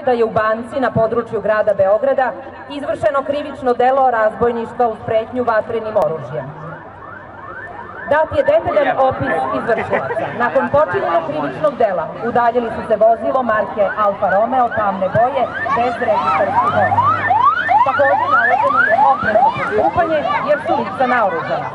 da je u banci na području grada Beograda izvršeno krivično delo razbojništva uz pretnju vatrenim oružjem. Dat je detaljan opis izvršilaca. Nakon počinjenog krivičnog dela udaljili su se vozilo marke Alfa Romeo tamne boje bez registarskih oznaka. Također naloženo je oprezno postupanje jer su lica naoružana.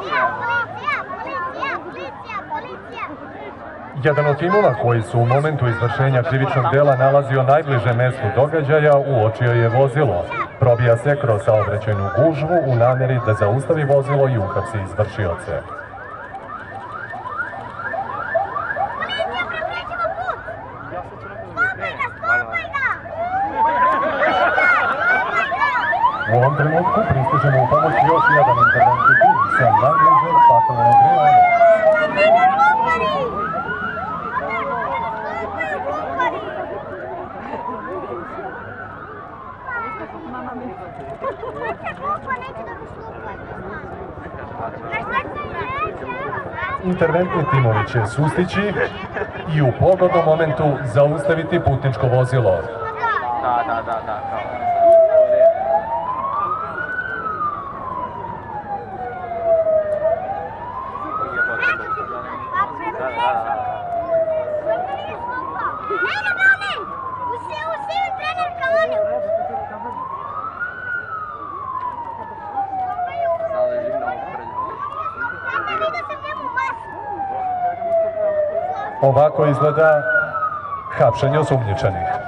Jedan od timova koji su u momentu izvršenja krivičnog dela nalazio najbliže mestu događaja uočio je vozilo. Probija se kroz saobraćajnu gužvu u namjeri da zaustavi vozilo i uhapsi izvršioce. U ovom trenutku pristižemo u pomoć još jedan interventni tim sa najbližeg patrolnog rejona. Interventni timovi će sustići i u pogodnom momentu zaustaviti putničko vozilo. Ovako izgleda hapšenje osumnjičenih.